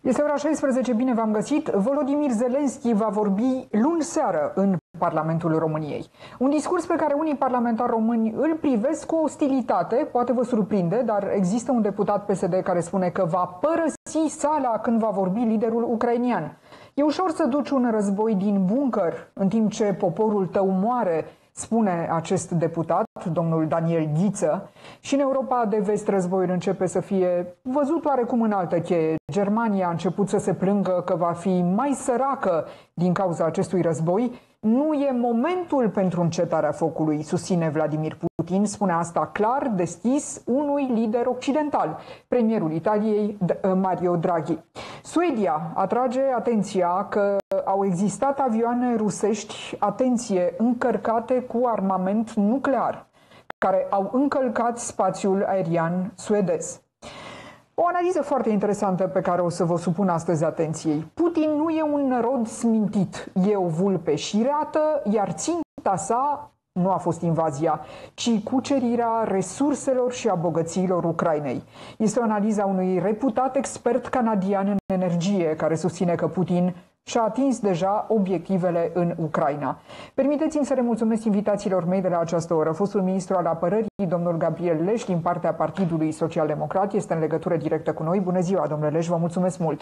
Este ora 16, bine v-am găsit. Volodymyr Zelensky va vorbi luni seară în Parlamentul României. Un discurs pe care unii parlamentari români îl privesc cu ostilitate, poate vă surprinde, dar există un deputat PSD care spune că va părăsi sala când va vorbi liderul ucrainian. E ușor să duci un război din bunker în timp ce poporul tău moare, spune acest deputat, domnul Daniel Ghiță. Și în Europa de vest războiul începe să fie văzut oarecum în altă cheie. Germania a început să se plângă că va fi mai săracă din cauza acestui război. Nu e momentul pentru încetarea focului, susține Vladimir Putin, spune asta clar, deschis, unui lider occidental, premierul Italiei Mario Draghi. Suedia atrage atenția că au existat avioane rusești, atenție, încărcate cu armament nuclear, care au încălcat spațiul aerian suedez. O analiză foarte interesantă pe care o să vă supun astăzi atenției. Putin nu e un rod smintit, e o vulpe șireată, iar ținta sa nu a fost invazia, ci cucerirea resurselor și a bogățiilor Ucrainei. Este o analiză a unui reputat expert canadian în energie, care susține că Putin și-a atins deja obiectivele în Ucraina. Permiteți-mi să le mulțumesc invitațiilor mei de la această oră. Fostul ministru al apărării, domnul Gabriel Leș, din partea Partidului Social Democrat, este în legătură directă cu noi. Bună ziua, domnule Leș, vă mulțumesc mult!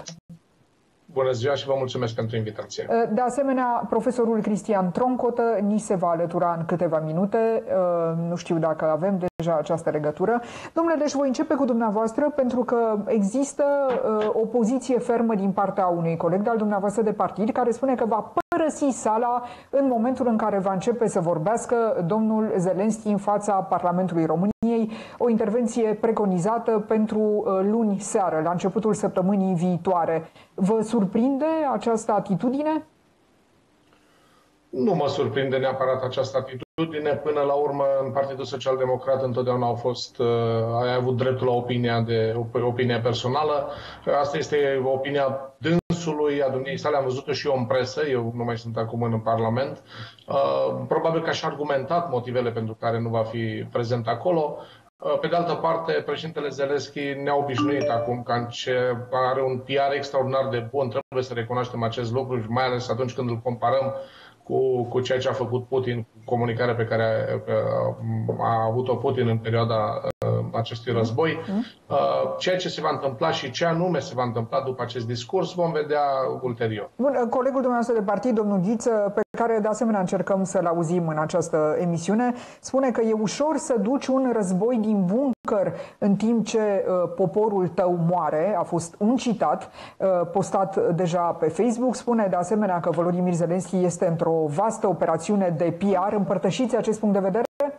Bună ziua și vă mulțumesc pentru invitație. De asemenea, profesorul Cristian Troncotă ni se va alătura în câteva minute. Nu știu dacă avem deja această legătură. Domnule Leș, voi începe cu dumneavoastră pentru că există o poziție fermă din partea unui coleg de-al dumneavoastră de partid care spune că va părăsi sala în momentul în care va începe să vorbească domnul Zelensky în fața Parlamentului României, o intervenție preconizată pentru luni seară, la începutul săptămânii viitoare. Vă surprinde această atitudine? Nu mă surprinde neapărat această atitudine. Până la urmă, în Partidul Social Democrat întotdeauna ai avut dreptul la opinie personală. Asta este opinia dânsului, a domniei sale. Am văzut-o și eu în presă. Eu nu mai sunt acum în Parlament. Probabil că și-a argumentat motivele pentru care nu va fi prezent acolo. Pe de altă parte, președintele Zelensky ne-a obișnuit acum că are un PR extraordinar de bun. Trebuie să recunoaștem acest lucru, mai ales atunci când îl comparăm cu ceea ce a făcut Putin, comunicarea pe care a avut-o Putin în perioada acestui război. Ceea ce se va întâmpla și ce anume se va întâmpla după acest discurs vom vedea ulterior. Bun, colegul dumneavoastră de partid, domnul Ghiță, pe care de asemenea încercăm să-l auzim în această emisiune, spune că e ușor să duci un război din bunker în timp ce poporul tău moare. A fost un citat postat deja pe Facebook. Spune de asemenea că Volodymyr Zelensky este într-o vastă operațiune de PR. Împărtășiți acest punct de vedere?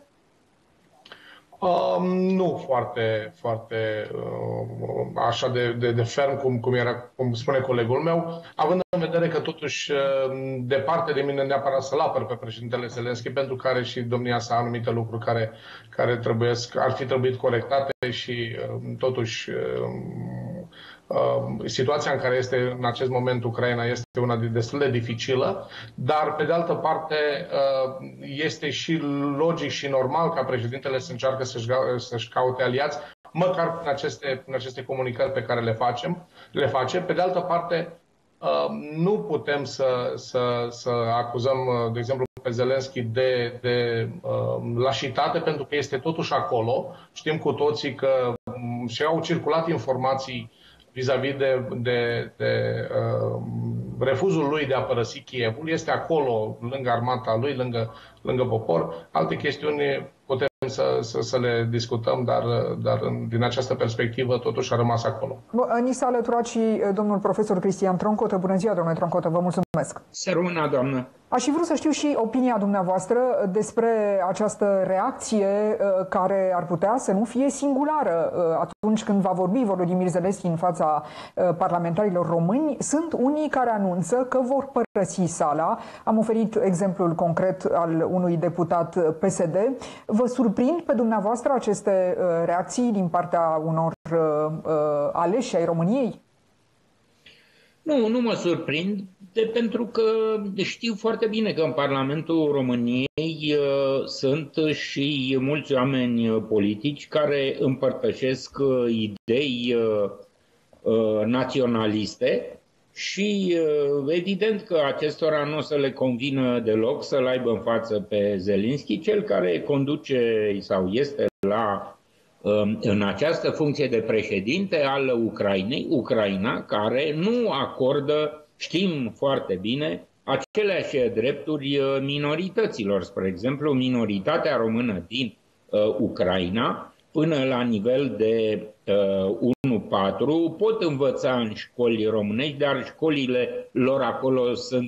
Nu foarte așa de ferm cum spune colegul meu, având în vedere că totuși departe de mine neapărat să-l apăr pe președintele Zelensky, pentru care și domnia sa anumite lucruri care ar fi trebuit corectate și totuși situația în care este în acest moment Ucraina este una destul de dificilă, dar pe de altă parte este și logic și normal ca președintele să încearcă să-și caute aliați, măcar prin aceste comunicări pe care le face. Pe de altă parte, nu putem să acuzăm, de exemplu, pe Zelensky de lașitate, pentru că este totuși acolo. Știm cu toții că și-au circulat informații vis-a-vis de refuzul lui de a părăsi Kievul. Este acolo, lângă armata lui, lângă popor. Alte chestiuni putem să le discutăm, dar din această perspectivă totuși a rămas acolo. Ni s-a alăturat și domnul profesor Cristian Troncotă. Bună ziua, domnule Troncotă, vă mulțumesc. Să rămână, doamnă. Aș fi vrut să știu și opinia dumneavoastră despre această reacție care ar putea să nu fie singulară atunci când va vorbi Volodymyr Zelensky în fața parlamentarilor români. Sunt unii care anunță că vor părăsi sala. Am oferit exemplul concret al unui deputat PSD. Vă surprind pe dumneavoastră aceste reacții din partea unor aleși ai României? Nu mă surprind, pentru că știu foarte bine că în Parlamentul României sunt și mulți oameni politici care împărtășesc idei naționaliste și evident că acestora nu o să le convină deloc să-l aibă în față pe Zelensky, cel care conduce sau este în această funcție de președinte al Ucrainei, Ucraina, care nu acordă, știm foarte bine, aceleași drepturi minorităților. Spre exemplu, minoritatea română din Ucraina, până la nivel de 1-4, pot învăța în școli românești, dar școlile lor acolo sunt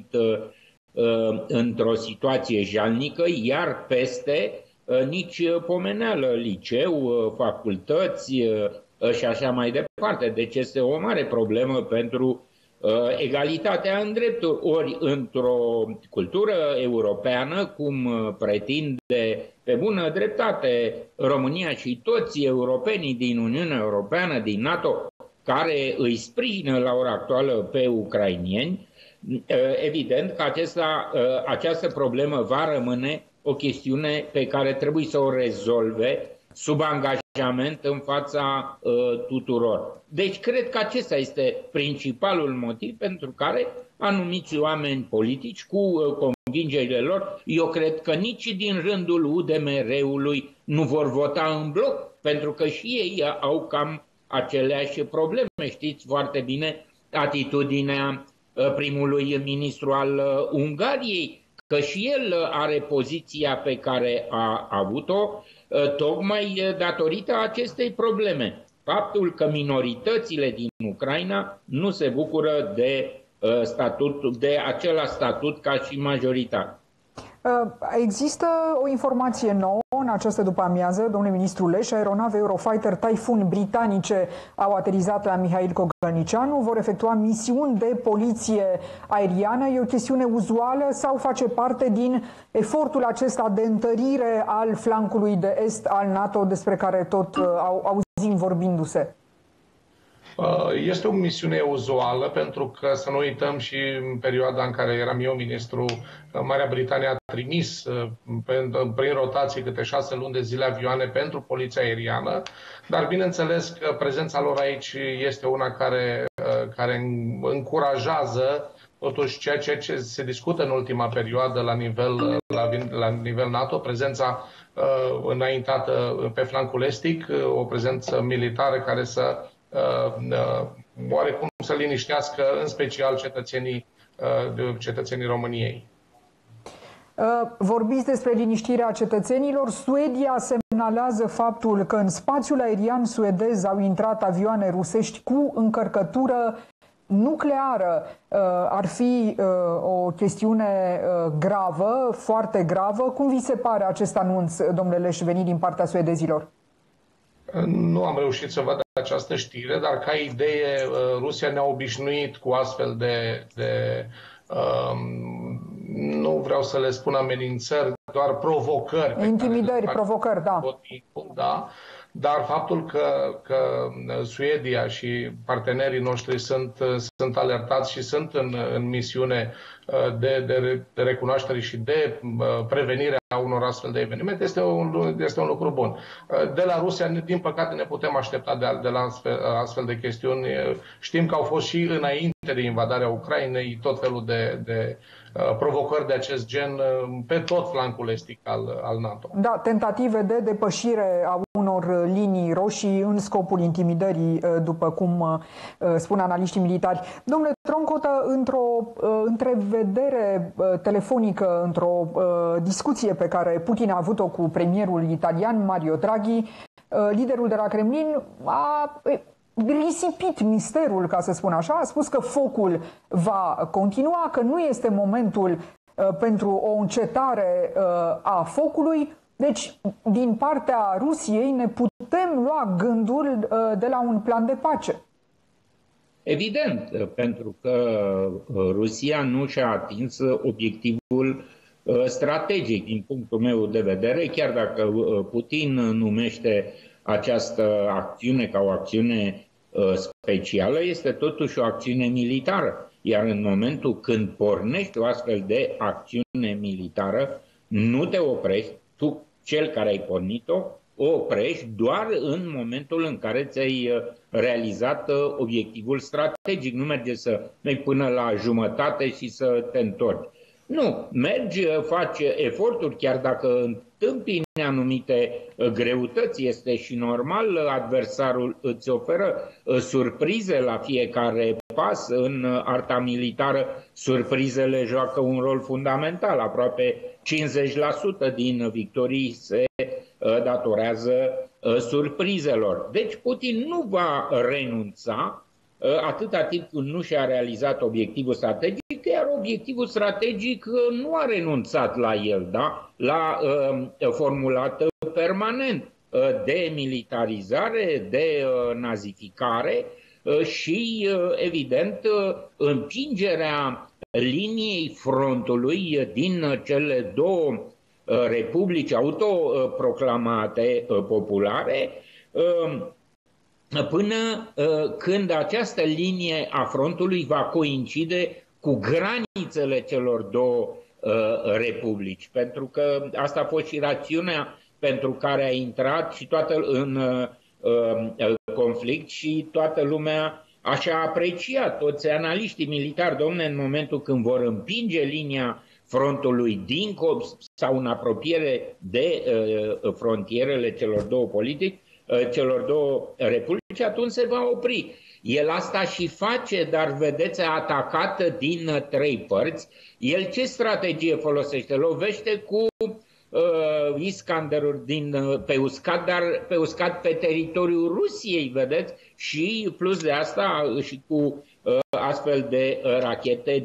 într-o situație jalnică, iar peste nici pomeneală, liceu, facultăți și așa mai departe. Deci este o mare problemă pentru egalitatea în drepturi. Ori într-o cultură europeană, cum pretinde pe bună dreptate România și toți europenii din Uniunea Europeană, din NATO, care îi sprijină la ora actuală pe ucrainieni, evident că această problemă va rămâne o chestiune pe care trebuie să o rezolve sub angajament în fața tuturor. Deci cred că acesta este principalul motiv pentru care anumiți oameni politici cu convingerile lor, eu cred că nici din rândul UDMR-ului nu vor vota în bloc, pentru că și ei au cam aceleași probleme. Știți foarte bine atitudinea primului ministru al Ungariei, că și el are poziția pe care a avut-o tocmai datorită acestei probleme. Faptul că minoritățile din Ucraina nu se bucură de același statut ca și majoritatea. Există o informație nouă în această după-amiază, domnule ministru Leș. Aeronave Eurofighter Typhoon britanice au aterizat la Mihail Cogălnicianu, vor efectua misiuni de poliție aeriană. E o chestiune uzuală sau face parte din efortul acesta de întărire al flancului de est al NATO, despre care tot auzim vorbindu-se? Este o misiune uzuală, pentru că, să nu uităm, și în perioada în care eram eu ministru, Marea Britanie a trimis prin rotații câte 6 luni de zile avioane pentru poliția aeriană, dar bineînțeles că prezența lor aici este una care încurajează totuși ceea ce se discută în ultima perioadă la nivel NATO, prezența înaintată pe flancul estic, o prezență militară care să oarecum să liniștească în special cetățenii României. Vorbiți despre liniștirea cetățenilor. Suedia semnalează faptul că în spațiul aerian suedez au intrat avioane rusești cu încărcătură nucleară. Ar fi o chestiune gravă, foarte gravă. Cum vi se pare acest anunț, domnule Leș, venit din partea suedezilor? Nu am reușit să văd această știre, dar ca idee, Rusia ne-a obișnuit cu astfel de nu vreau să le spun amenințări, doar provocări. Intimidări, provocări, da. Da. Dar faptul că Suedia și partenerii noștri sunt alertați și sunt în misiune de recunoaștere și de prevenire a unor astfel de evenimente este un lucru bun. De la Rusia, din păcate, ne putem aștepta de la astfel de chestiuni. Știm că au fost și înainte de invadarea Ucrainei tot felul de provocări de acest gen pe tot flancul estic al NATO. Da, tentative de depășire a unor linii roșii în scopul intimidării, după cum spun analiștii militari. Domnule Troncotă, într-o întrevedere telefonică, într-o discuție pe care Putin a avut-o cu premierul italian Mario Draghi, liderul de la Kremlin a risipit misterul, ca să spun așa, a spus că focul va continua, că nu este momentul pentru o încetare a focului. Deci, din partea Rusiei ne putem lua gândul de la un plan de pace. Evident, pentru că Rusia nu și-a atins obiectivul strategic din punctul meu de vedere, chiar dacă Putin numește această acțiune ca o acțiune specială, este totuși o acțiune militară. Iar în momentul când pornești o astfel de acțiune militară, nu te oprești, tu cel care ai pornit-o, o oprești doar în momentul în care ți-ai realizat obiectivul strategic. Nu merge să mergi până la jumătate și să te întorci. Nu, mergi, faci eforturi, chiar dacă întâmpini anumite greutăți, este și normal, adversarul îți oferă surprize la fiecare pas. În arta militară, surprizele joacă un rol fundamental. Aproape 50% din victorii se datorează surprizelor. Deci Putin nu va renunța atâta timp când nu și-a realizat obiectivul strategic, iar obiectivul strategic nu a renunțat la el, da? L-a formulat permanent: de militarizare, de nazificare și, evident, împingerea liniei frontului din cele două republici autoproclamate populare, până când această linie a frontului va coincide cu granițele celor două republici. Pentru că asta a fost și rațiunea pentru care a intrat și în conflict și toată lumea așa a apreciat, toți analiștii militari, domne, în momentul când vor împinge linia frontului dincolo sau în apropiere de frontierele celor două politici, celor două republici, atunci se va opri. El asta și face, dar vedeți, atacată din trei părți. El ce strategie folosește? Lovește cu Iskanderuri pe uscat, dar pe uscat pe teritoriul Rusiei, vedeți? Și plus de asta și cu astfel de rachete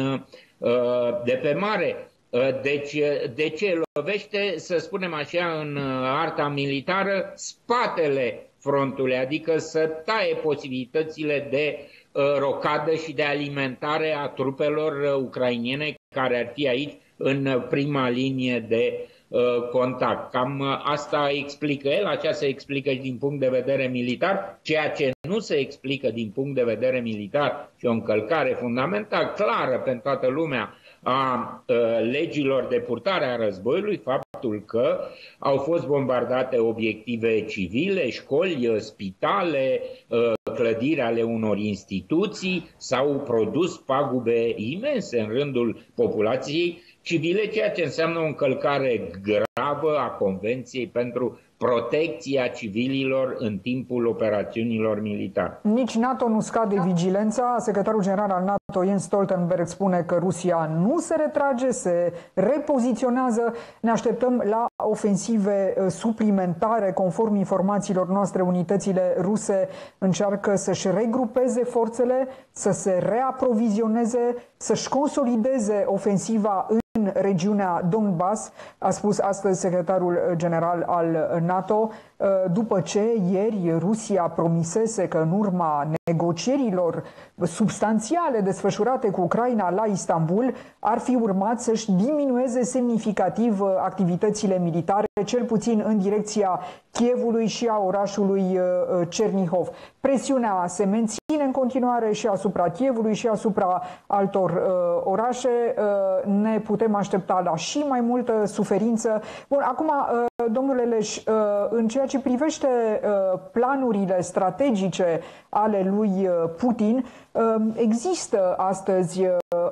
de pe mare. Deci, de ce lovește, să spunem așa, în arta militară, spatele frontului, adică să taie posibilitățile de rocadă și de alimentare a trupelor ucrainene care ar fi aici în prima linie de contact. Cam asta explică el, aceea se explică și din punct de vedere militar, ceea ce nu se explică din punct de vedere militar și o încălcare fundamentală, clară pentru toată lumea, a legilor de purtare a războiului, faptul că au fost bombardate obiective civile, școli, spitale, clădiri ale unor instituții, s-au produs pagube imense în rândul populației civile, ceea ce înseamnă o încălcare gravă a Convenției pentru protecția civililor în timpul operațiunilor militare. Nici NATO nu scade vigilența. Secretarul general al NATO, Jens Stoltenberg, spune că Rusia nu se retrage, se repoziționează. Ne așteptăm la ofensive suplimentare. Conform informațiilor noastre, unitățile ruse încearcă să-și regrupeze forțele, să se reaprovizioneze, să-și consolideze ofensiva în regiunea Donbass, a spus astăzi secretarul general al NATO, după ce ieri Rusia promisese că în urma negocierilor substanțiale desfășurate cu Ucraina la Istanbul ar fi urmat să-și diminueze semnificativ activitățile militare, cel puțin în direcția Kievului și a orașului Cernihov. Presiunea se menține în continuare și asupra Kievului și asupra altor orașe. Ne putem aștepta la și mai multă suferință. Bun, acum, domnule Leș, în ceea ce privește planurile strategice ale lui Putin, există astăzi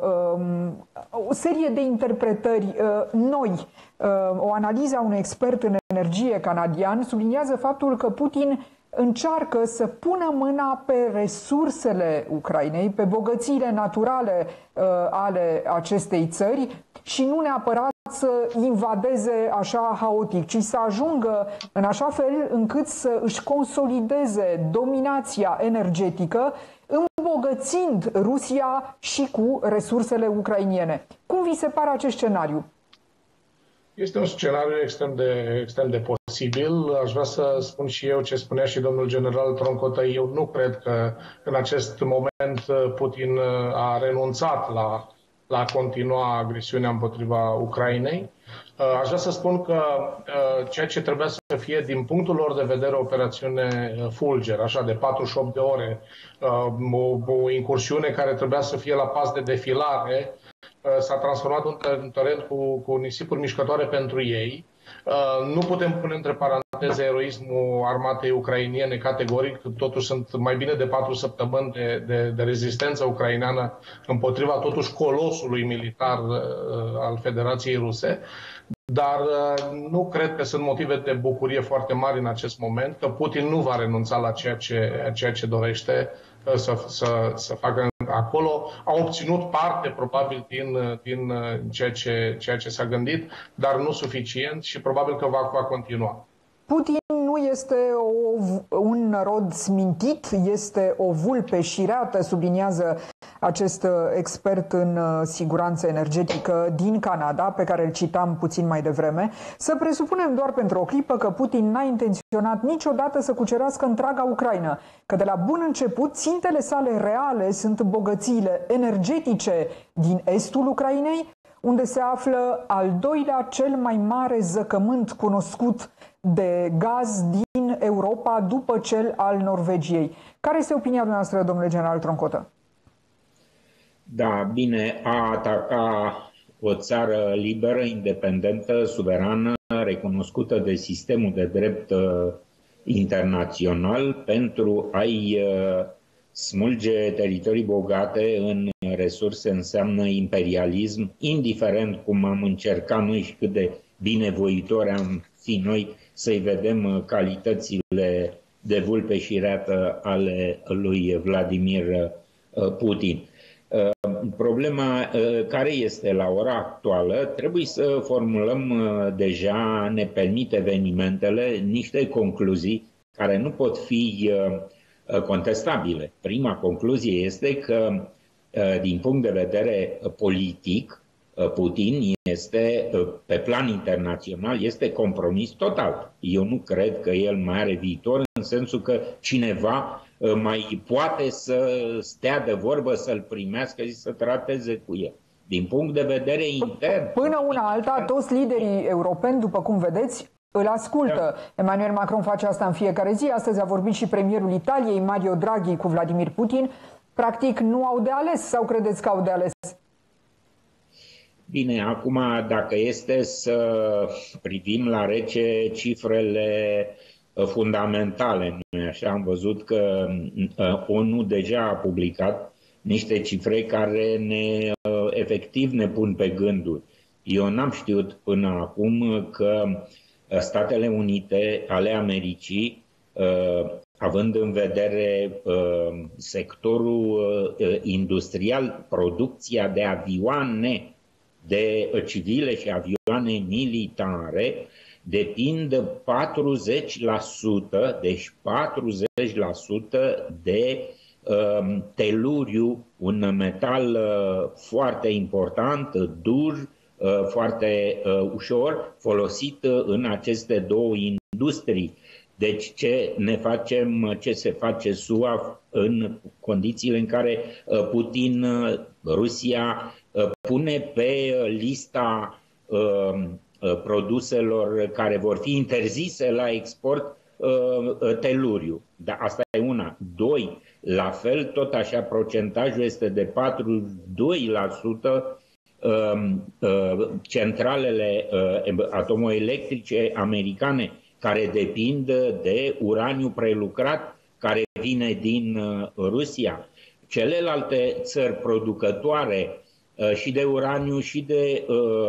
o serie de interpretări noi. O analiză a unui expert în energie canadian subliniază faptul că Putin încearcă să pună mâna pe resursele Ucrainei, pe bogățiile naturale ale acestei țări și nu neapărat să invadeze așa haotic, ci să ajungă în așa fel încât să își consolideze dominația energetică, îmbogățind Rusia și cu resursele ucrainiene. Cum vi se pare acest scenariu? Este un scenariu extrem de posibil. Aș vrea să spun și eu ce spunea și domnul general Troncotă. Eu nu cred că în acest moment Putin a renunțat la a continua agresiunea împotriva Ucrainei. Aș vrea să spun că ceea ce trebuia să fie, din punctul lor de vedere, o operațiune fulger, așa de 48 de ore, o incursiune care trebuia să fie la pas de defilare, s-a transformat într-un teren cu nisipuri mișcătoare pentru ei. Nu putem pune între paranteze eroismul armatei ucrainiene categoric, totuși sunt mai bine de 4 săptămâni de rezistență ucraineană împotriva totuși colosului militar al Federației Ruse. Dar nu cred că sunt motive de bucurie foarte mari în acest moment, că Putin nu va renunța la ceea ce dorește să facă acolo. A obținut parte, probabil, din ceea ce s-a gândit, dar nu suficient și probabil că va continua. Putin nu este un rod smintit, este o vulpe șireată, subliniază acest expert în siguranță energetică din Canada, pe care îl citam puțin mai devreme. Să presupunem doar pentru o clipă că Putin n-a intenționat niciodată să cucerească întreaga Ucraina, că de la bun început țintele sale reale sunt bogățiile energetice din estul Ucrainei, unde se află al doilea cel mai mare zăcământ cunoscut de gaz din Europa după cel al Norvegiei. Care este opinia noastră, domnule general Troncotă? Da, bine, a ataca o țară liberă, independentă, suverană, recunoscută de sistemul de drept internațional pentru a-i smulge teritorii bogate în resurse înseamnă imperialism, indiferent cum am încercat noi și cât de binevoitori am fi noi să-i vedem calitățile de vulpe șireată ale lui Vladimir Putin. Problema care este la ora actuală, trebuie să formulăm deja, ne permit evenimentele, niște concluzii care nu pot fi contestabile. Prima concluzie este că, din punct de vedere politic, Putin este, pe plan internațional, este compromis total. Eu nu cred că el mai are viitor, în sensul că cineva mai poate să stea de vorbă, să-l primească și să trateze cu el. Din punct de vedere intern... Până una alta, toți liderii europeni, după cum vedeți, îl ascultă. Emmanuel Macron face asta în fiecare zi. Astăzi a vorbit și premierul Italiei, Mario Draghi, cu Vladimir Putin. Practic nu au de ales, sau credeți că au de ales? Bine, acum dacă este să privim la rece cifrele fundamentale, nu așa? Am văzut că ONU deja a publicat niște cifre care efectiv ne pun pe gânduri. Eu n-am știut până acum că Statele Unite ale Americii, având în vedere sectorul industrial, producția de avioane de civile și avioane militare, depind 40%, deci 40% de teluriu, un metal foarte important, dur, foarte ușor, folosit în aceste două industrii. Deci ce se face SUA în condițiile în care Putin, Rusia, pune pe lista produselor care vor fi interzise la export teluriu. Dar asta e una. Doi, la fel, tot așa, procentajul este de 42%, centralele atomoelectrice americane care depind de uraniu prelucrat care vine din Rusia. Celelalte țări producătoare și de uraniu și de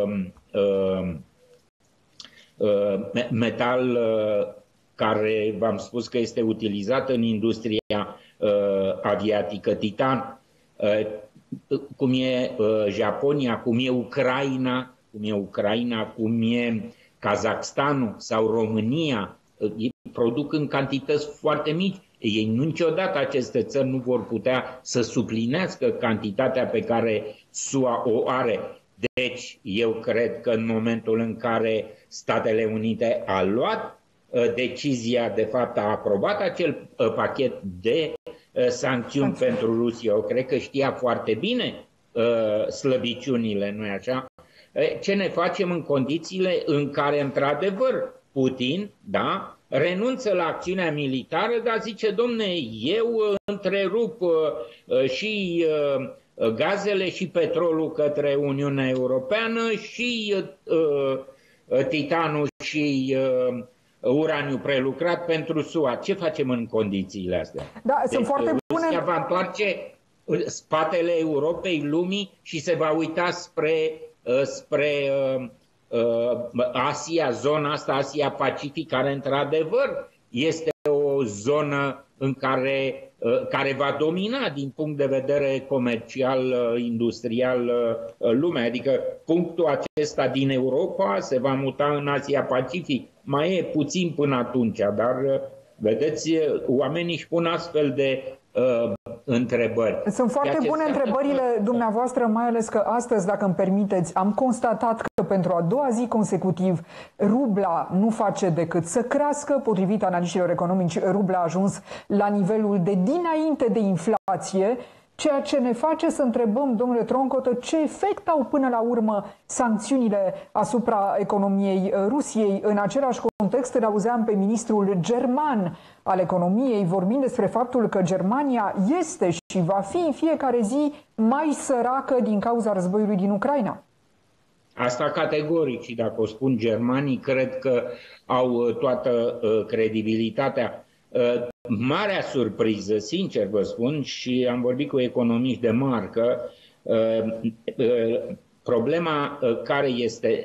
metal care v-am spus că este utilizat în industria aviatică, titan, cum e Japonia, cum e Ucraina, cum e Kazakhstanul sau România, ei produc în cantități foarte mici. Ei niciodată aceste țări nu vor putea să suplinească cantitatea pe care SUA o are. Deci eu cred că în momentul în care Statele Unite a luat decizia, de fapt a aprobat acel pachet de sancțiuni pentru Rusia, eu cred că știa foarte bine slăbiciunile, nu-i așa? Ce ne facem în condițiile în care, într-adevăr, Putin, da, renunță la acțiunea militară, dar zice, domne, eu întrerup și gazele și petrolul către Uniunea Europeană și titanul și uraniu prelucrat pentru SUA. Ce facem în condițiile astea? Da, sunt foarte bune. Rusia va întoarce spatele Europei, lumii și se va uita spre Asia, zona asta, Asia-Pacific, care într-adevăr este o zonă în care va domina din punct de vedere comercial, industrial lumea. Adică punctul acesta din Europa se va muta în Asia-Pacific. Mai e puțin până atunci, dar vedeți, oamenii își pun astfel de întrebări. Sunt foarte bune întrebările dumneavoastră, mai ales că astăzi, dacă îmi permiteți, am constatat că pentru a doua zi consecutiv rubla nu face decât să crească. Potrivit analiștilor economici, rubla a ajuns la nivelul de dinainte de inflație, ceea ce ne face să întrebăm, domnule Troncotă, ce efect au până la urmă sancțiunile asupra economiei Rusiei. În același context îl auzeam pe ministrul german al economiei vorbind despre faptul că Germania este și va fi în fiecare zi mai săracă din cauza războiului din Ucraina. Asta categoric, și dacă o spun germanii, cred că au toată credibilitatea. Marea surpriză, sincer vă spun, și am vorbit cu economiști de marcă, problema care este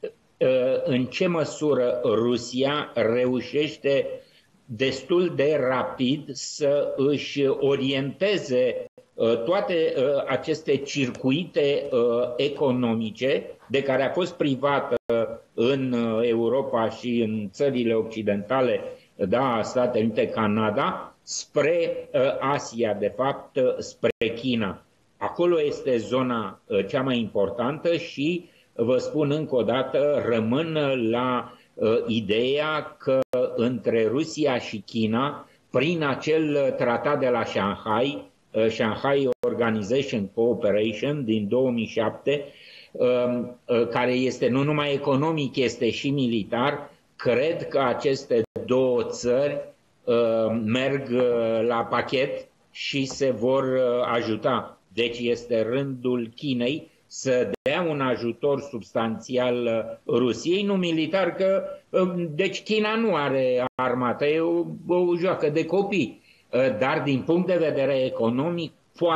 în ce măsură Rusia reușește destul de rapid să își orienteze toate aceste circuite economice de care a fost privată în Europa și în țările occidentale, da, Statele Unite, Canada, spre Asia, de fapt, spre China. Acolo este zona cea mai importantă și, vă spun încă o dată, rămân la ideea că între Rusia și China, prin acel tratat de la Shanghai, Shanghai Organization Cooperation din 2007, care este nu numai economic, este și militar, cred că aceste două țări merg la pachet și se vor ajuta. Deci este rândul Chinei să dea un ajutor substanțial Rusiei, nu militar, că deci China nu are armată, e o joacă de copii, dar din punct de vedere economic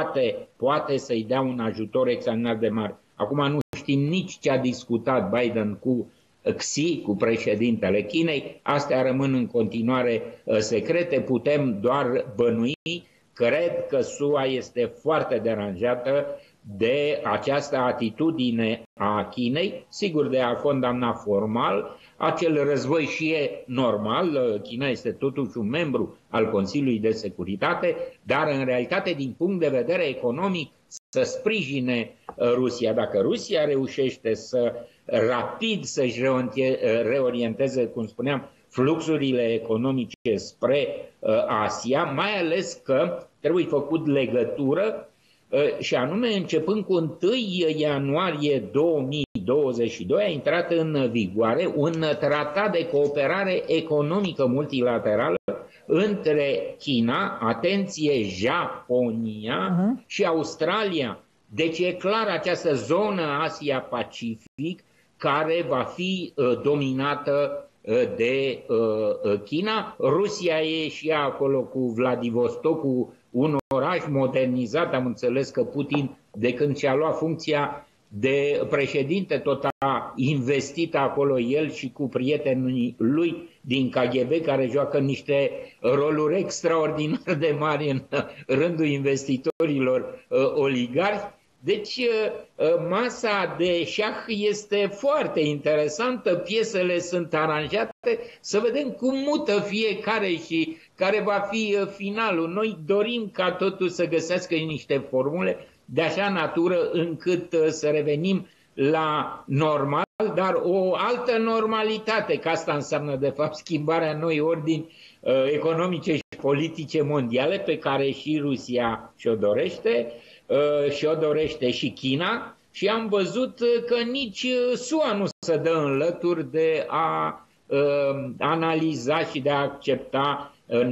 poate să-i dea un ajutor extraordinar de mare. Acum nu știm nici ce a discutat Biden cu Xi, cu președintele Chinei, astea rămân în continuare secrete, putem doar bănui. Cred că SUA este foarte deranjată de această atitudine a Chinei, sigur de a condamna formal acel război, și e normal, China este totuși un membru al Consiliului de Securitate, dar în realitate din punct de vedere economic să sprijine Rusia. Dacă Rusia reușește rapid să-și reorienteze, cum spuneam, fluxurile economice spre Asia, mai ales că trebuie făcut legătură și anume începând cu 1 ianuarie 2022 a intrat în vigoare un tratat de cooperare economică multilaterală între China, atenție, Japonia și Australia. Deci e clar această zonă Asia-Pacific care va fi dominată de China. Rusia e și ea acolo cu Vladivostocul, un oraș modernizat. Am înțeles că Putin, de când și-a luat funcția de președinte, tot a investit acolo el și cu prietenii lui din KGB, care joacă niște roluri extraordinar de mari în rândul investitorilor oligarhi. Deci masa de șah este foarte interesantă, piesele sunt aranjate, să vedem cum mută fiecare și care va fi finalul. Noi dorim ca totul să găsească niște formule de așa natură încât să revenim la normal, dar o altă normalitate, că asta înseamnă de fapt schimbarea noi ordini economice și politice mondiale pe care și Rusia și-o dorește, și-o dorește și China, și am văzut că nici SUA nu se dă în lături de a analiza și de a accepta,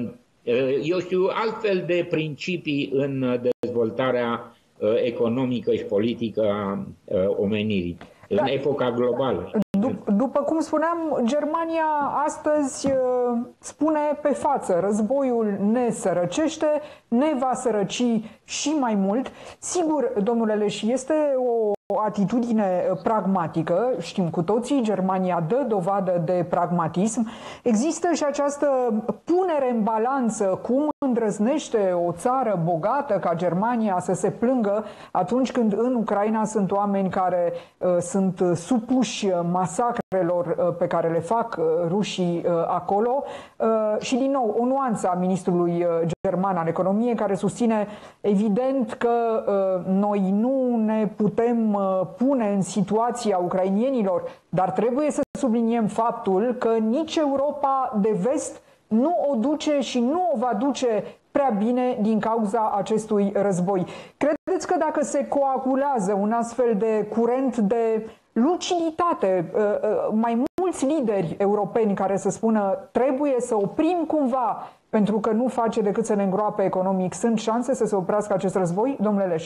eu știu, altfel de principii în dezvoltarea economică și politică a omenirii. în epoca globală. După cum spuneam, Germania astăzi spune pe față, războiul ne sărăcește, ne va sărăci și mai mult. Sigur, domnule Leș, este o atitudine pragmatică, știm cu toții, Germania dă dovadă de pragmatism. Există și această punere în balanță, cum îndrăznește o țară bogată ca Germania să se plângă atunci când în Ucraina sunt oameni care sunt supuși masacrelor pe care le fac rușii acolo. Și din nou, o nuanță a ministrului german al economiei care susține evident că noi nu ne putem pune în situația ucrainienilor, dar trebuie să subliniem faptul că nici Europa de vest nu o duce și nu o va duce prea bine din cauza acestui război. Credeți că dacă se coagulează un astfel de curent de luciditate, mai mulți lideri europeni care să spună trebuie să oprim cumva pentru că nu face decât să ne îngroape economic, sunt șanse să se oprească acest război? Domnule Leș.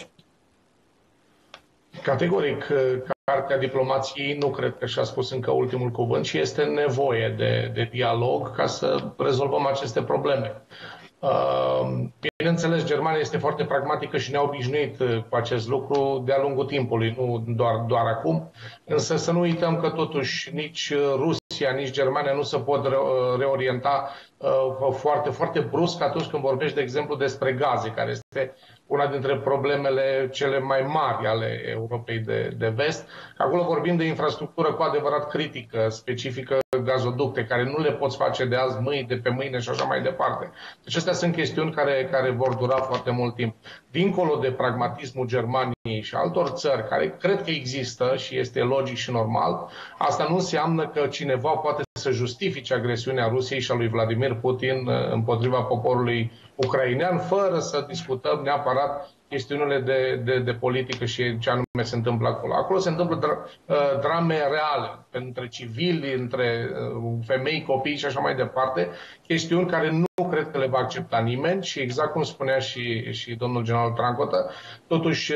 Categoric, Cartea Diplomației nu cred că și-a spus încă ultimul cuvânt și este nevoie de dialog ca să rezolvăm aceste probleme. Bineînțeles, Germania este foarte pragmatică și ne-a obișnuit cu acest lucru de-a lungul timpului, nu doar acum, însă să nu uităm că totuși nici Rusia, nici Germania nu se pot reorienta foarte, foarte brusc atunci când vorbești, de exemplu, despre gaze, care este una dintre problemele cele mai mari ale Europei de vest. Acolo vorbim de infrastructură cu adevărat critică, specifică, gazoducte, care nu le poți face de azi, mâine, de pe mâine și așa mai departe. Deci astea sunt chestiuni care vor dura foarte mult timp. Dincolo de pragmatismul Germaniei și altor țări, care cred că există și este logic și normal, asta nu înseamnă că cineva poate să justifice agresiunea Rusiei și a lui Vladimir Putin împotriva poporului ucrainean, fără să discutăm neapărat chestiunile de politică și ce anume se întâmplă acolo. Acolo se întâmplă drame reale între civili, între femei, copii și așa mai departe, chestiuni care nu cred că le va accepta nimeni și exact cum spunea și domnul general Trancotă, totuși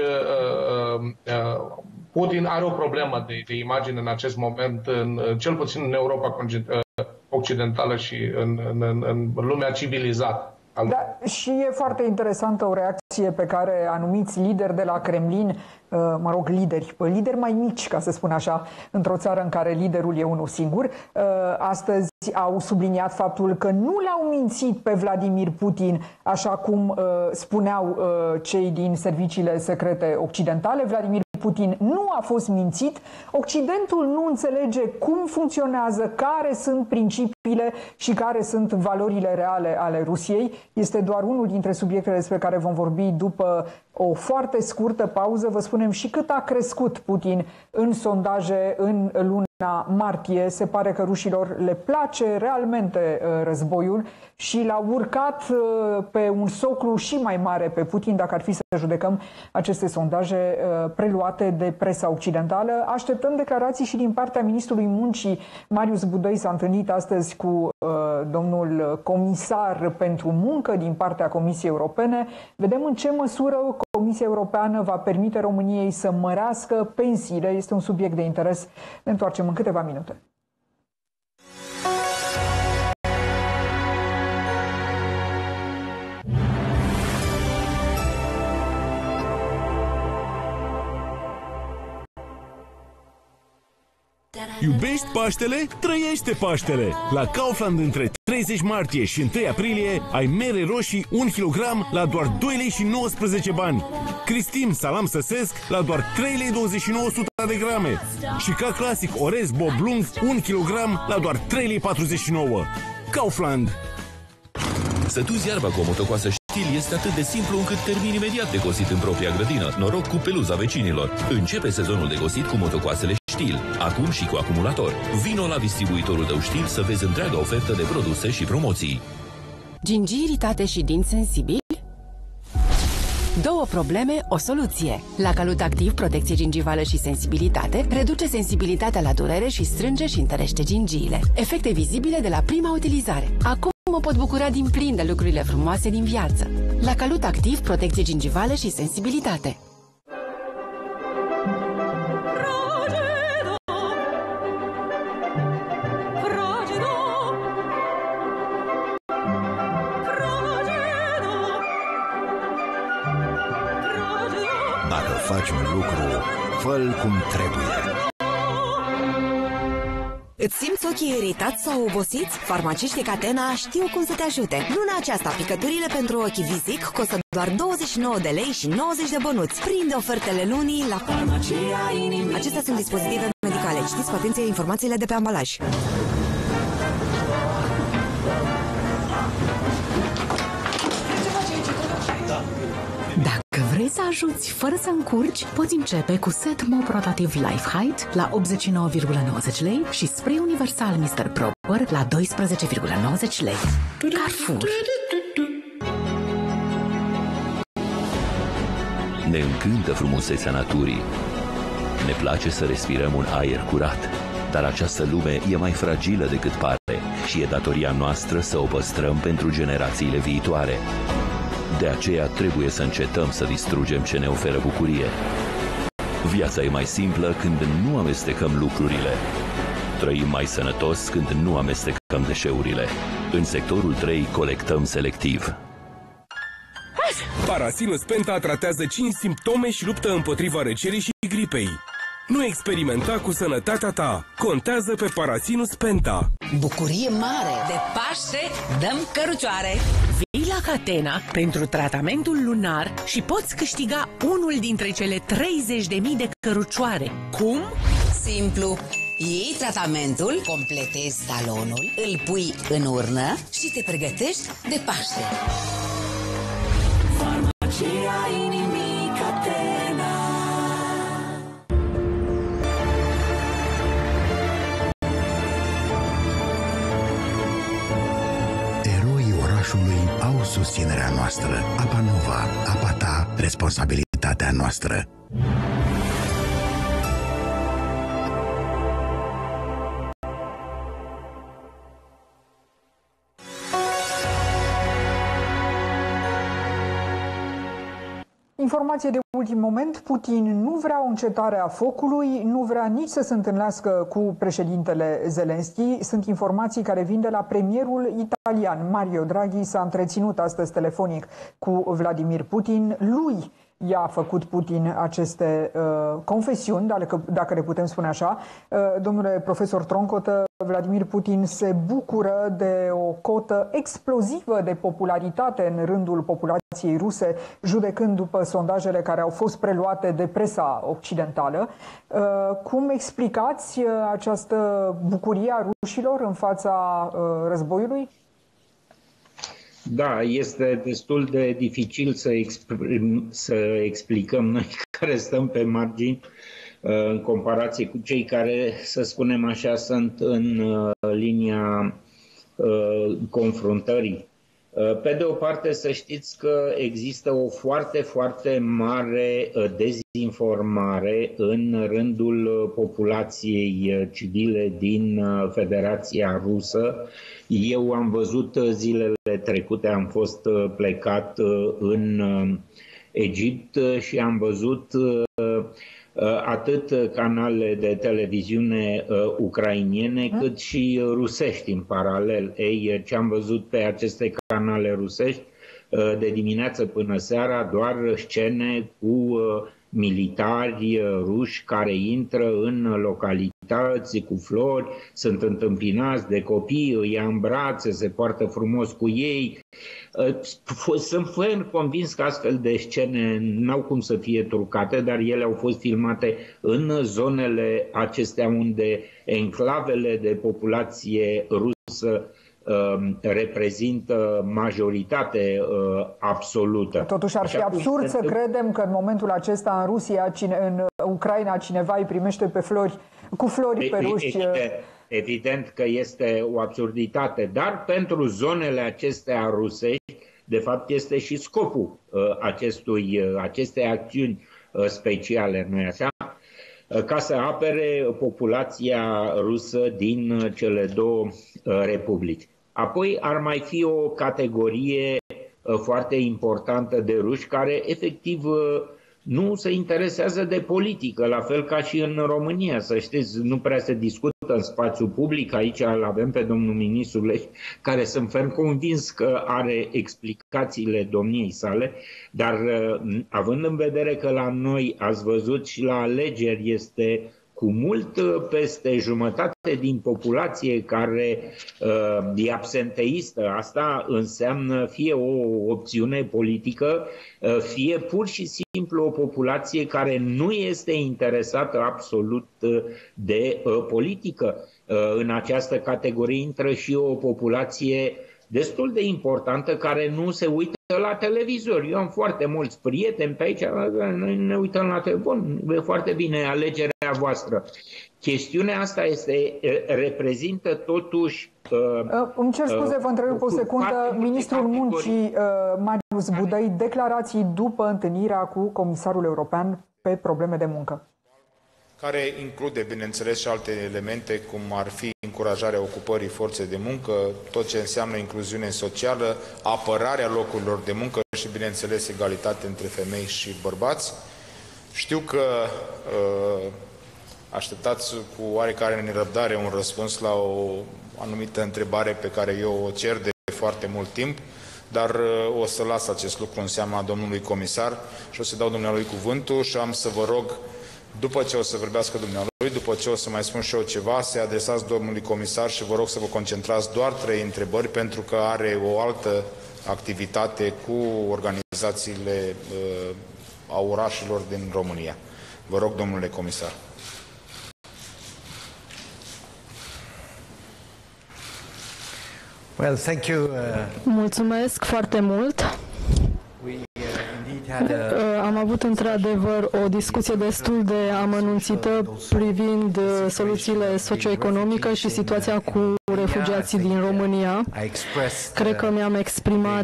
Putin are o problemă de imagine în acest moment, cel puțin în Europa occidentală și în lumea civilizată. Da, și e foarte interesantă o reacție pe care anumiți lideri de la Kremlin, lideri mai mici, ca să spun așa, într-o țară în care liderul e unul singur, astăzi au subliniat faptul că nu l-au mințit pe Vladimir Putin, așa cum spuneau cei din serviciile secrete occidentale. Vladimir Putin nu a fost mințit, Occidentul nu înțelege cum funcționează, care sunt principiile și care sunt valorile reale ale Rusiei. Este doar unul dintre subiectele despre care vom vorbi după o foarte scurtă pauză. Vă spunem și cât a crescut Putin în sondaje în luna martie. Se pare că rușilor le place realmente războiul și l-au urcat pe un soclu și mai mare pe Putin, dacă ar fi să judecăm aceste sondaje preluate de presa occidentală. Așteptăm declarații și din partea ministrului muncii. Marius Budăi s-a întâlnit astăzi cu domnul comisar pentru muncă din partea Comisiei Europene. Vedem în ce măsură Comisia Europeană va permite României să mărească pensiile. Este un subiect de interes. Ne întoarcem în câteva minute. Iubești Paștele? Trăiește Paștele! La Kaufland între 30 martie și 1 aprilie ai mere roșii 1 kg la doar 2 lei și 19 bani. Cristim salam săsesc la doar 3 lei 29 de grame. Și ca clasic orez bob lung 1 kg la doar 3 lei 49. Kaufland. Să tuzi iarba cu o motocoasă Stihl este atât de simplu încât termini imediat de cosit în propria grădină. Noroc cu peluza vecinilor. Începe sezonul de cosit cu motocoasele Stihl, acum și cu acumulator. Vino la distribuitorul tău Stihl să vezi întreaga ofertă de produse și promoții. Gingii iritate și dinți sensibili? Două probleme, o soluție. La Calut Activ, protecție gingivală și sensibilitate, reduce sensibilitatea la durere și strânge și întărește gingiile. Efecte vizibile de la prima utilizare. Acum mă pot bucura din plin de lucrurile frumoase din viață. La Calut Activ, protecție gingivală și sensibilitate. faci un lucru, fă-l cum trebuie. Îți simți ochii iritați sau obosiți? Farmaciștii Catena știu cum să te ajute. Luna aceasta, picăturile pentru ochii Visic costă doar 29 de lei și 90 de bănuți. Prinde ofertele lunii la Farmacia Inimii. Acestea sunt dispozitive medicale. Citiți cu atenție informațiile de pe ambalaj. Dacă vrei să ajuți fără să încurci, poți începe cu set mop rotativ Life Height la 89,90 lei și spray universal Mr. Proper la 12,90 lei. Carrefour. Ne încântă frumusețea naturii. Ne place să respirăm un aer curat, dar această lume e mai fragilă decât pare și e datoria noastră să o păstrăm pentru generațiile viitoare. De aceea trebuie să încetăm să distrugem ce ne oferă bucurie. Viața e mai simplă când nu amestecăm lucrurile. Trăim mai sănătos când nu amestecăm deșeurile. În sectorul 3 colectăm selectiv. Parasinus Penta tratează 5 simptome și luptă împotriva răcelii și gripei. Nu experimenta cu sănătatea ta. Contează pe Parasinus Penta. Bucurie mare! De Paște dăm cărucioare! Vii la Catena pentru tratamentul lunar și poți câștiga unul dintre cele 30.000 de cărucioare. Cum? Simplu! Iei tratamentul, completezi talonul, îl pui în urnă și te pregătești de Paște. Farmacia Inimii Catena. Eroii orașului au susținerea noastră. Apa Nova, apa ta, responsabilitatea noastră. Informație de ultim moment, Putin nu vrea o încetare a focului, nu vrea nici să se întâlnească cu președintele Zelensky. Sunt informații care vin de la premierul italian. Mario Draghi s-a întreținut astăzi telefonic cu Vladimir Putin. Lui i-a făcut Putin aceste confesiuni, dacă le putem spune așa. Domnule profesor Troncotă, Vladimir Putin se bucură de o cotă explozivă de popularitate în rândul populației ruse, judecând după sondajele care au fost preluate de presa occidentală. Cum explicați această bucurie a rușilor în fața războiului? Da, este destul de dificil să explicăm noi care stăm pe margini în comparație cu cei care, să spunem așa, sunt în linia confruntării. Pe de o parte, să știți că există o foarte, foarte mare dezinformare în rândul populației civile din Federația Rusă. Eu am văzut zilele trecute, am fost plecat în Egipt și am văzut atât canale de televiziune ucrainene cât și rusești în paralel. Ei, ce am văzut pe aceste canale rusești de dimineață până seara, doar scene cu militari ruși care intră în localități cu flori, sunt întâmpinați de copii, îi ia în brațe, se poartă frumos cu ei. Sunt ferm convins că astfel de scene n-au cum să fie trucate, dar ele au fost filmate în zonele acestea unde enclavele de populație rusă reprezintă majoritate absolută. Totuși ar fi absurd să credem că în momentul acesta în Rusia, în Ucraina, cineva îi primește cu flori pe ruși. Evident că este o absurditate, dar pentru zonele acestea rusești, de fapt este și scopul acestei acțiuni speciale, nu-i așa? Ca să apere populația rusă din cele două republici. Apoi ar mai fi o categorie foarte importantă de ruși care efectiv nu se interesează de politică, la fel ca și în România. Să știți, nu prea se discută în spațiu public. Aici îl avem pe domnul ministru Lech, care sunt ferm convins că are explicațiile domniei sale, dar având în vedere că la noi, ați văzut, și la alegeri este cu mult peste jumătate din populație care e absenteistă. Asta înseamnă fie o opțiune politică, fie pur și simplu o populație care nu este interesată absolut de politică. În această categorie intră și o populație destul de importantă care nu se uită la televizor. Eu am foarte mulți prieteni pe aici, noi ne uităm la televizor. E foarte bine, alegerea voastră. Chestiunea asta reprezintă totuși... Îmi cer scuze, vă întrerup o secundă. Ministrul Muncii, Marius Budăi, declarații după întâlnirea cu Comisarul European pe probleme de muncă. Care include, bineînțeles, și alte elemente, cum ar fi încurajarea ocupării forței de muncă, tot ce înseamnă incluziune socială, apărarea locurilor de muncă și, bineînțeles, egalitate între femei și bărbați. Știu că așteptați cu oarecare nerăbdare un răspuns la o anumită întrebare pe care eu o cer de foarte mult timp, dar o să las acest lucru în seama domnului comisar și o să dau dumnealui cuvântul și am să vă rog, după ce o să vorbească dumnealui, după ce o să mai spun și eu ceva, să-i adresați domnului comisar și vă rog să vă concentrați doar 3 întrebări, pentru că are o altă activitate cu organizațiile a orașelor din România. Vă rog, domnule comisar. Well, thank you. Mulțumesc foarte mult. Am avut într-adevăr o discuție destul de amănunțită privind soluțiile socioeconomice și situația cu refugiații din România. Cred că mi-am exprimat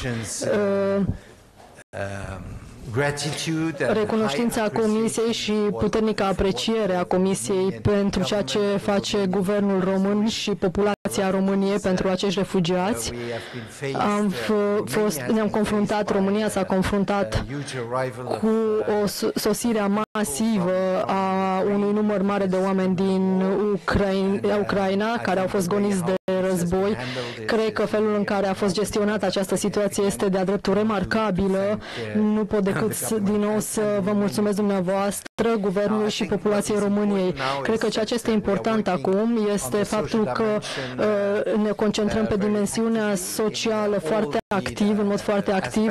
recunoștința Comisiei și puternica apreciere a Comisiei pentru ceea ce face guvernul român și populația României pentru acești refugiați. Ne-am confruntat, România s-a confruntat cu o sosire masivă a unui număr mare de oameni din Ucraina care au fost goniți de război. Cred că felul în care a fost gestionată această situație este de-a dreptul remarcabilă. Nu pot decât din nou să vă mulțumesc dumneavoastră, guvernului și populației României. Cred că ceea ce este important acum este faptul că ne concentrăm pe dimensiunea socială foarte activ, în mod foarte activ,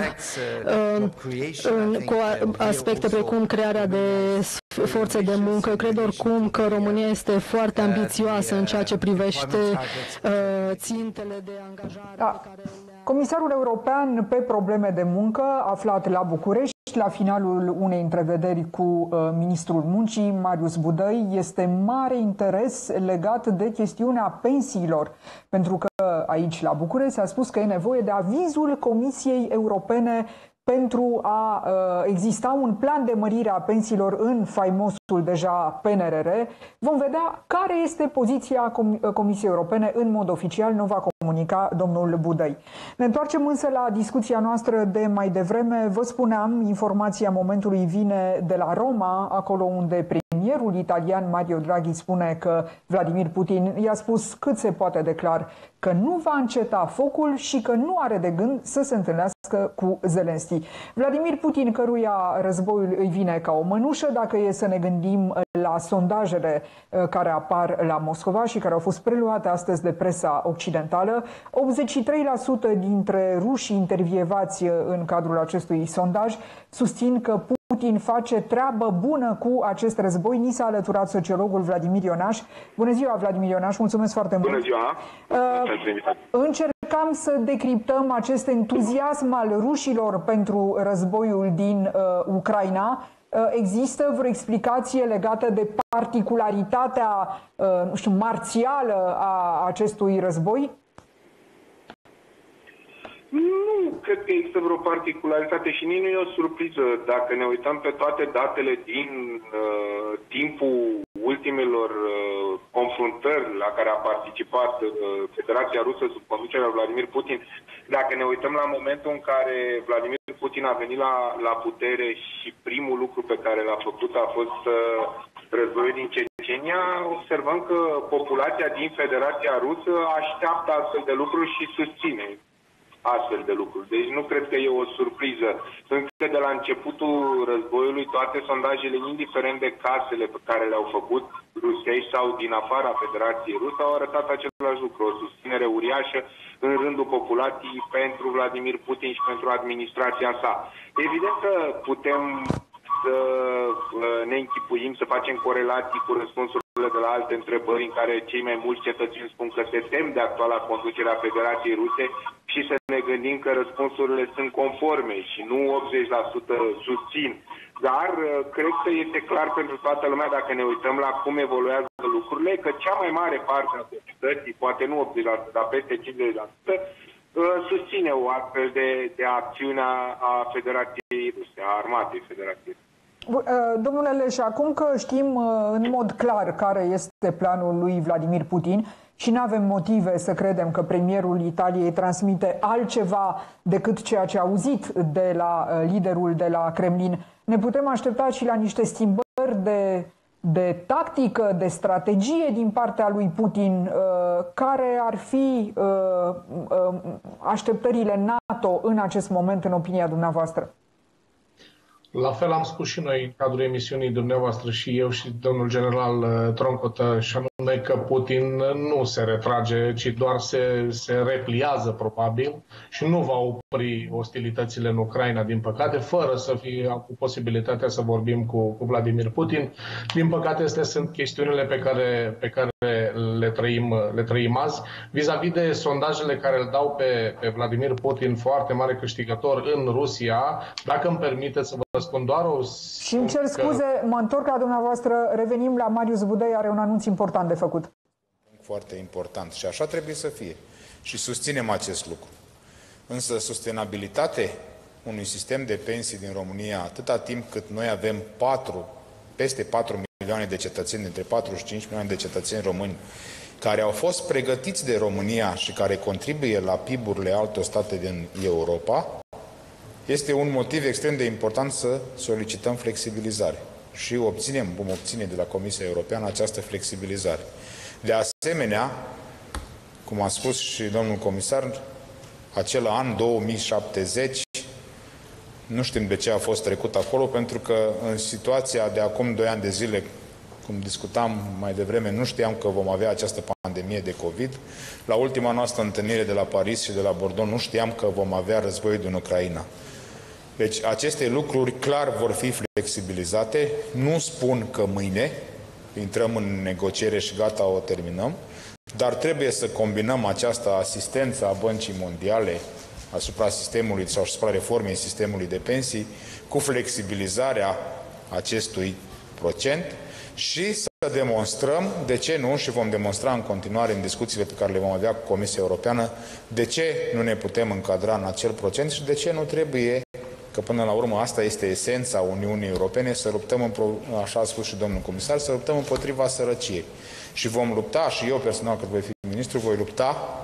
cu aspecte precum crearea de forțe de muncă. Eu cred oricum că România este foarte ambițioasă în ceea ce privește țintele de angajare. Comisarul European pe probleme de muncă, aflat la București, la finalul unei întrevederi cu ministrul muncii, Marius Budăi, este mare interes legat de chestiunea pensiilor, pentru că aici la București s-a spus că e nevoie de avizul Comisiei Europene pentru a exista un plan de mărire a pensiilor în faimosul deja PNRR. Vom vedea care este poziția Comisiei Europene. În mod oficial nu va comunica domnul Budăi. Ne întoarcem însă la discuția noastră de mai devreme. Vă spuneam, informația momentului vine de la Roma, acolo unde premierul italian Mario Draghi spune că Vladimir Putin i-a spus cât se poate de clar că nu va înceta focul și că nu are de gând să se întâlnească cu Zelensky. Vladimir Putin, căruia războiul îi vine ca o mănușă, dacă e să ne gândim la sondajele care apar la Moscova și care au fost preluate astăzi de presa occidentală, 83% dintre rușii intervievați în cadrul acestui sondaj susțin că Putin face treabă bună cu acest război. Ni s-a alăturat sociologul Vladimir Ionaș. Bună ziua, Vladimir Ionaș, mulțumesc foarte mult. Bună ziua. Încercam să decriptăm acest entuziasm al rușilor pentru războiul din Ucraina. Există vreo explicație legată de particularitatea, nu știu, marțială a acestui război? Nu cred că există vreo particularitate și nici nu e o surpriză. Dacă ne uităm pe toate datele din timpul ultimelor confruntări la care a participat Federația Rusă sub conducerea lui Vladimir Putin, dacă ne uităm la momentul în care Vladimir Putin a venit la putere și primul lucru pe care l-a făcut a fost războiul din Cecenia, observăm că populația din Federația Rusă așteaptă astfel de lucruri și susține astfel de lucruri. Deci nu cred că e o surpriză. Încă de la începutul războiului, toate sondajele, indiferent de casele pe care le-au făcut rusești sau din afara Federației Ruse, au arătat același lucru, o susținere uriașă în rândul populației pentru Vladimir Putin și pentru administrația sa. Evident că putem să ne închipuim, să facem corelații cu răspunsurile de la alte întrebări în care cei mai mulți cetățeni spun că se tem de actuala conducere a Federației Ruse și să ne gândim că răspunsurile sunt conforme și nu 80% susțin. Dar cred că este clar pentru toată lumea, dacă ne uităm la cum evoluează lucrurile, că cea mai mare parte a societății, poate nu 80%, dar peste 50%, susține o astfel de acțiune a Federației Ruse, a Armatei Federației Ruse. Domnule Leș, acum că știm în mod clar care este planul lui Vladimir Putin și nu avem motive să credem că premierul Italiei transmite altceva decât ceea ce a auzit de la liderul de la Kremlin, ne putem aștepta și la niște schimbări de tactică, de strategie din partea lui Putin? Care ar fi așteptările NATO în acest moment, în opinia dumneavoastră? La fel am spus și noi în cadrul emisiunii dumneavoastră și eu și domnul general Troncotă, și anume că Putin nu se retrage, ci doar se repliază probabil și nu va opri ostilitățile în Ucraina, din păcate, fără să fie cu posibilitatea să vorbim cu Vladimir Putin. Din păcate, astea sunt chestiunile pe care le trăim azi. Vis-a-vis de sondajele care îl dau pe Vladimir Putin foarte mare câștigător în Rusia, dacă îmi permiteți să vă spun doar o... Și îmi cer scuze, mă întorc la dumneavoastră, revenim la Marius Budăi, are un anunț important de făcut. Foarte important și așa trebuie să fie. Și susținem acest lucru. Însă sustenabilitate unui sistem de pensii din România, atâta timp cât noi avem peste 4 milioane de cetățeni, între 4 și 5 milioane de cetățeni români, care au fost pregătiți de România și care contribuie la PIB-urile altor state din Europa, este un motiv extrem de important să solicităm flexibilizare. Și vom obține de la Comisia Europeană această flexibilizare. De asemenea, cum a spus și domnul comisar, acel an 2070, nu știm de ce a fost trecut acolo, pentru că în situația de acum 2 ani de zile, cum discutam mai devreme, nu știam că vom avea această pandemie de COVID. La ultima noastră întâlnire de la Paris și de la Bordeaux nu știam că vom avea războiul din Ucraina. Deci aceste lucruri clar vor fi flexibilizate. Nu spun că mâine intrăm în negociere și gata, o terminăm, dar trebuie să combinăm această asistență a Băncii Mondiale asupra sistemului sau asupra reformei sistemului de pensii cu flexibilizarea acestui procent și să demonstrăm, de ce nu, și vom demonstra în continuare în discuțiile pe care le vom avea cu Comisia Europeană, de ce nu ne putem încadra în acel procent și de ce nu trebuie, că până la urmă asta este esența Uniunii Europene, să luptăm, așa a spus și domnul comisar, să luptăm împotriva sărăciei. Și vom lupta, și eu personal, că voi fi ministru, voi lupta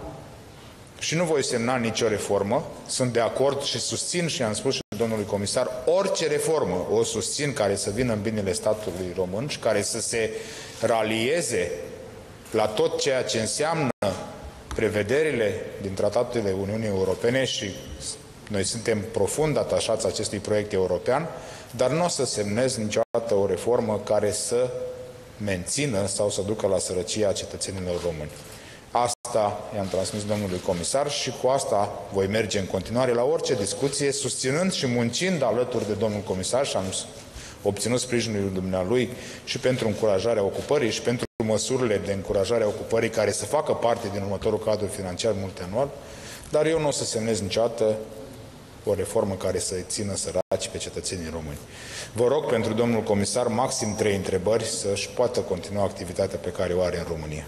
și nu voi semna nicio reformă. Sunt de acord și susțin, și am spus și domnului comisar, orice reformă o susțin care să vină în binele statului român și care să se ralieze la tot ceea ce înseamnă prevederile din tratatele Uniunii Europene și noi suntem profund atașați acestui proiect european, dar nu o să semnez niciodată o reformă care să mențină sau să ducă la sărăcia cetățenilor români. Asta i-am transmis domnului comisar și cu asta voi merge în continuare la orice discuție, susținând și muncind alături de domnul comisar, și am obținut sprijinul dumnealui și pentru încurajarea ocupării și pentru măsurile de încurajare a ocupării care să facă parte din următorul cadru financiar multianual, dar eu nu o să semnez niciodată o reformă care să țină săraci pe cetățenii români. Vă rog pentru domnul comisar maxim 3 întrebări să-și poată continua activitatea pe care o are în România.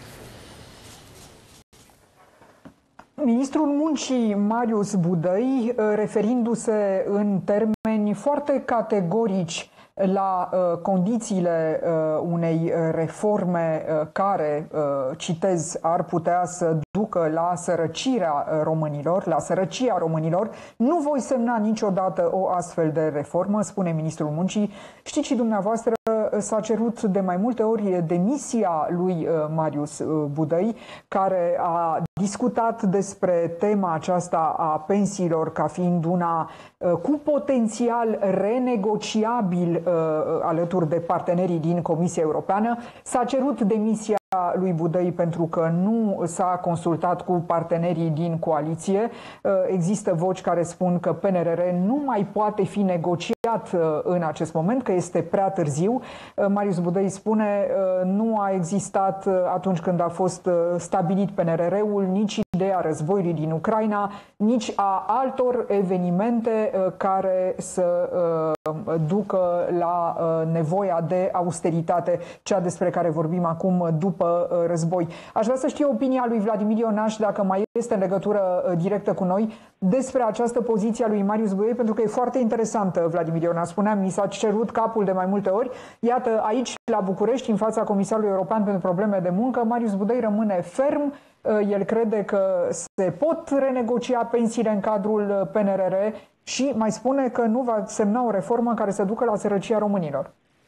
Ministrul Muncii Marius Budăi, referindu-se în termeni foarte categorici la condițiile unei reforme care, citez, ar putea să ducă la sărăcirea românilor, nu voi semna niciodată o astfel de reformă, spune ministrul Muncii. Știți și dumneavoastră, s-a cerut de mai multe ori demisia lui Marius Budăi, care a discutat despre tema aceasta a pensiilor ca fiind una cu potențial renegociabil alături de partenerii din Comisia Europeană. S-a cerut demisia lui Budăi pentru că nu s-a consultat cu partenerii din coaliție. Există voci care spun că PNRR nu mai poate fi negociat în acest moment, că este prea târziu. Marius Budăi spune nu a existat atunci când a fost stabilit PNRR-ul nici ideea războiului din Ucraina, nici a altor evenimente care să ducă la nevoia de austeritate, cea despre care vorbim acum după război. Aș vrea să știu opinia lui Vladimir Ionaș, dacă mai este în legătură directă cu noi, despre această poziție a lui Marius Budăi, pentru că e foarte interesantă, Vladimir Ionaș. Spuneam, mi s-a cerut capul de mai multe ori. Iată, aici, la București, în fața Comisarului European pentru Probleme de Muncă, Marius Budăi rămâne ferm. El crede că se pot renegocia pensiile în cadrul PNRR și mai spune că nu va semna o reformă care să ducă la sărăcia românilor.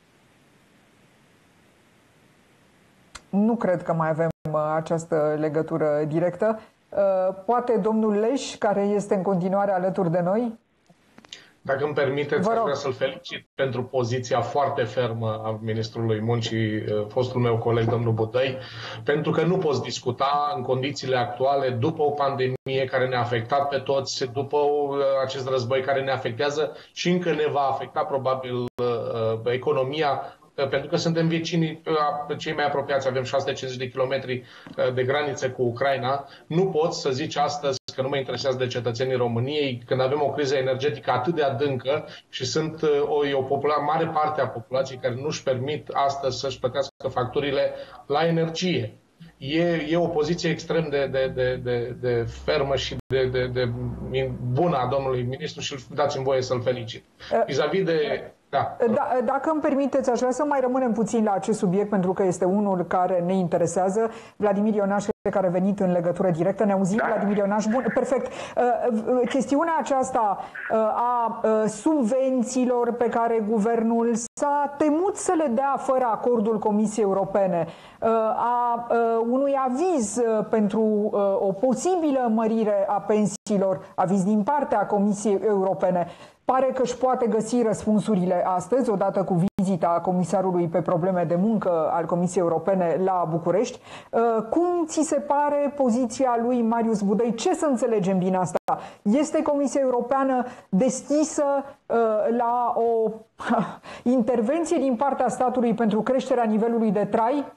Nu cred că mai avem această legătură directă. Poate domnul Leș, care este în continuare alături de noi? Dacă îmi permiteți, aș vrea să-l felicit pentru poziția foarte fermă a Ministrului Muncii, fostul meu coleg, domnul Budăi, pentru că nu poți discuta în condițiile actuale, după o pandemie care ne-a afectat pe toți, după acest război care ne afectează și încă ne va afecta probabil economia, pentru că suntem vecinii cei mai apropiați, avem 650 de kilometri de graniță cu Ucraina. Nu poți să zici astăzi că nu mă interesează de cetățenii României când avem o criză energetică atât de adâncă și sunt o mare parte a populației care nu își permit astăzi să-și plătească facturile la energie. E o poziție extrem de fermă și de bună a domnului ministru și dați-mi voie să-l felicit. Vis-a-vis de... Da. Dacă îmi permiteți, aș vrea să mai rămânem puțin la acest subiect, pentru că este unul care ne interesează. Vladimir Ionaș, care a venit în legătură directă. Ne auzim, da. Vladimir Ionaș? Bun, perfect. Chestiunea aceasta a subvențiilor pe care guvernul s-a temut să le dea fără acordul Comisiei Europene, a unui aviz pentru o posibilă mărire a pensiilor, aviz din partea Comisiei Europene, pare că își poate găsi răspunsurile astăzi, odată cu vizita comisarului pe probleme de muncă al Comisiei Europene la București. Cum ți se pare poziția lui Marius Budăi? Ce să înțelegem din asta? Este Comisia Europeană deschisă la o intervenție din partea statului pentru creșterea nivelului de trai?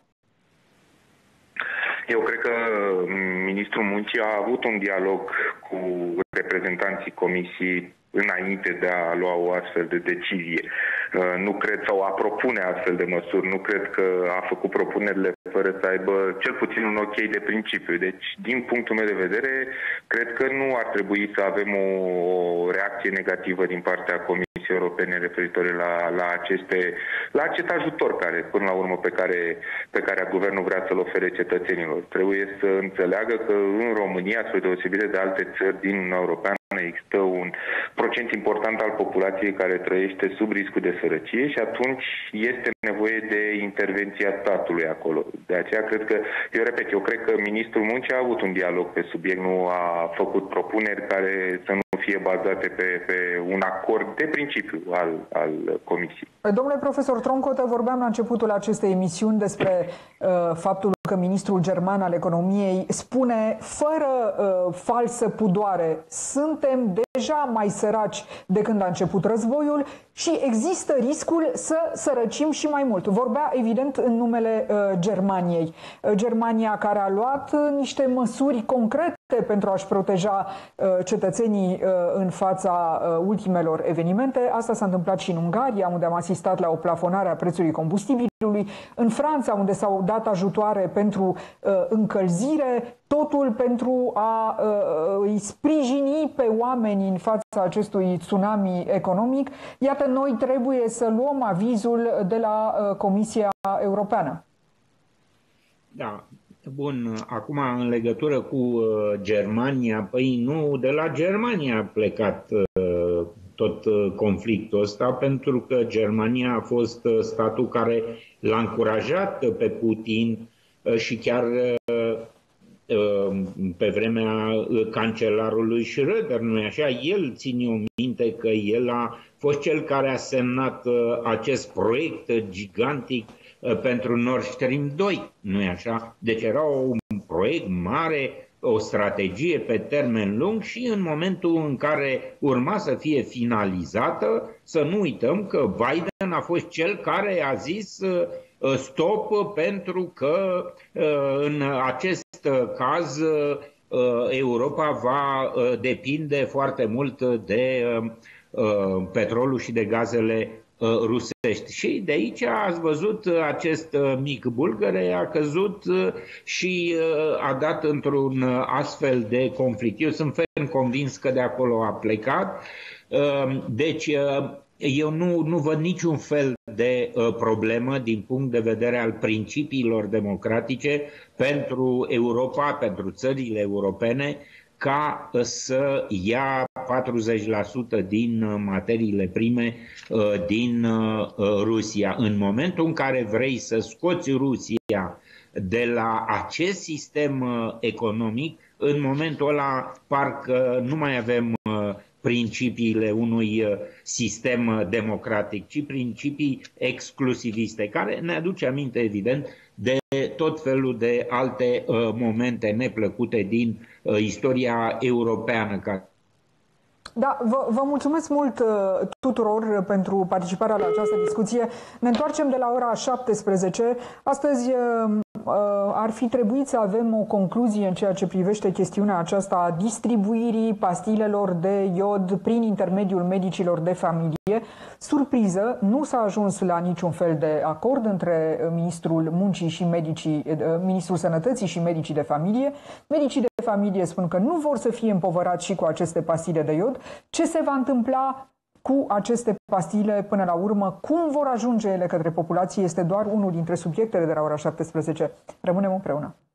Eu cred că ministrul Muncii a avut un dialog cu reprezentanții Comisiei înainte de a lua o astfel de decizie. Nu cred, sau a propune astfel de măsuri, nu cred că a făcut propunerile fără să aibă cel puțin un ok de principiu. Deci, din punctul meu de vedere, cred că nu ar trebui să avem o reacție negativă din partea Comisiei Europene referitoare la acest ajutor care, până la urmă, pe care guvernul vrea să-l ofere cetățenilor. Trebuie să înțeleagă că în România, spre deosebire de alte țări din Uniunea Europeană, există un procent important al populației care trăiește sub riscul de sărăcie și atunci este nevoie de intervenția statului acolo. De aceea cred că, eu cred că ministrul Muncii a avut un dialog pe subiect, nu a făcut propuneri care să nu fie bazate pe un acord de principiu al Comisiei. Domnule profesor Troncotă, vorbeam la începutul acestei emisiuni despre faptul că ministrul german al economiei spune fără falsă pudoare: suntem deja mai săraci de când a început războiul și există riscul să sărăcim și mai mult. Vorbea evident în numele Germaniei. Germania care a luat niște măsuri concrete pentru a-și proteja cetățenii în fața ultimelor evenimente. Asta s-a întâmplat și în Ungaria, unde am asistat la o plafonare a prețului combustibilului, în Franța, unde s-au dat ajutoare pentru încălzire, totul pentru a îi sprijini pe oameni în fața acestui tsunami economic. Iată, noi trebuie să luăm avizul de la Comisia Europeană. Da. Bun, acum în legătură cu Germania, păi nu de la Germania a plecat tot conflictul ăsta, pentru că Germania a fost statul care l-a încurajat pe Putin și chiar pe vremea cancelarului Schröder, nu-i așa? El ține o minte că el a fost cel care a semnat acest proiect gigantic pentru Nord Stream 2, nu-i așa? Deci era un proiect mare, o strategie pe termen lung și în momentul în care urma să fie finalizată, să nu uităm că Biden a fost cel care a zis stop, pentru că în acest caz Europa va depinde foarte mult de petrolul și de gazele rusești. Și de aici ați văzut acest mic bulgăre a căzut și a dat într-un astfel de conflict. Eu sunt ferm convins că de acolo a plecat. Deci eu nu văd niciun fel de problemă din punct de vedere al principiilor democratice pentru Europa, pentru țările europene, ca să ia 40% din materiile prime din Rusia. În momentul în care vrei să scoți Rusia de la acest sistem economic, în momentul ăla parcă nu mai avem principiile unui sistem democratic, ci principii exclusiviste, care ne aduce aminte, evident, de tot felul de alte momente neplăcute din istoria europeană. Da, vă mulțumesc mult tuturor pentru participarea la această discuție. Ne întoarcem de la ora 17. Astăzi ar fi trebuit să avem o concluzie în ceea ce privește chestiunea aceasta a distribuirii pastilelor de iod prin intermediul medicilor de familie. Surpriză, nu s-a ajuns la niciun fel de acord între Ministrul Muncii și Ministrul Sănătății și medicii de familie. Medicii de familie spun că nu vor să fie împovărați și cu aceste pastile de iod. Ce se va întâmpla cu aceste pastile până la urmă? Cum vor ajunge ele către populație? Este doar unul dintre subiectele de la ora 17. Rămânem împreună.